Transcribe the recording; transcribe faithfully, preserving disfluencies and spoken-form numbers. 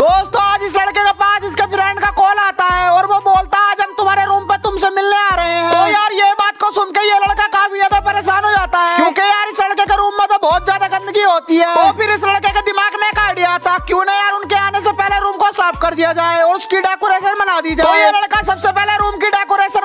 दोस्तों आज इस लड़के के पास इसके फ्रेंड का कॉल आता है और वो बोलता है आज हम तुम्हारे रूम पे तुमसे मिलने आ रहे हैं। तो यार ये बात को सुन के ये लड़का काफी ज्यादा परेशान हो जाता है, क्योंकि यार इस लड़के के रूम में तो बहुत ज्यादा गंदगी होती है। तो फिर इस लड़के के दिमाग में एक आइडिया आता, क्यों ना यार उनके आने से पहले रूम को साफ कर दिया जाए और उसकी डेकोरेशन बना दी जाए। तो ये लड़का सबसे पहले रूम की डेकोरेशन